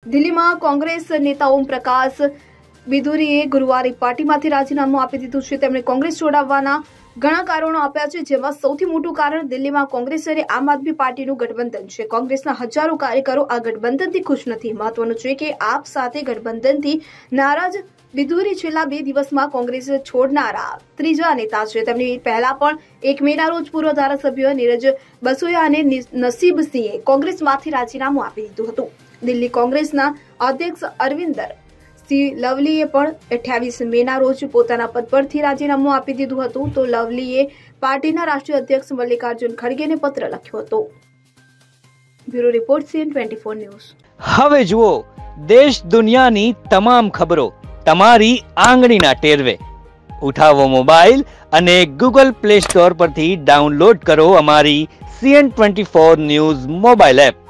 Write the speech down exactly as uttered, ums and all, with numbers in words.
દિલ્હીમાં કોંગ્રેસ નેતા ઓમ પ્રકાશ બિધુરીએ ગુરુવારે પાર્ટીમાંથી રાજીનામું આપી દીધું છે। તેમણે કોંગ્રેસ છોડાવવાના ઘણા કારણો આપ્યા છે, જેમાં સૌથી મોટું કારણ દિલ્હીમાં કોંગ્રેસ અને આમ આદમી પાર્ટીનું ગઠબંધન છે। કોંગ્રેસના હજારો કાર્યકરો આ ગઠબંધનથી ખુશ નથી। મહત્વનું છે કે આપ સાથે ગઠબંધનથી નારાજ બિધુરી છેલ્લા બે દિવસમાં કોંગ્રેસ છોડનારા ત્રીજા નેતા છે। તેમની પહેલા પણ એક મેના રોજ પૂર્વ ધારાસભ્ય નીરજ બસોયા અને નસીબસિંહે કોંગ્રેસમાંથી રાજીનામું આપી દીધું હતું। દિલ્હી કોંગ્રેસના અધ્યક્ષ અરવિંદર સિંહ લવલીએ પણ અઠ્યાવીસ મેના રોજ પોતાના પદ પરથી રાજીનામું આપી દીધું હતું। તો લવલીએ પાર્ટીના રાષ્ટ્રીય અધ્યક્ષ મલ્લિકાર્જુન ખડગેને પત્ર લખ્યો હતો। Bureau report CN twenty four news. હવે જુઓ દેશ દુનિયાની તમામ ખબરો તમારી આંગળીના ટેરવે। ઉઠાવો મોબાઈલ અને ગૂગલ પ્લે સ્ટોર પરથી ડાઉનલોડ કરો અમારી CN twenty four news mobile app.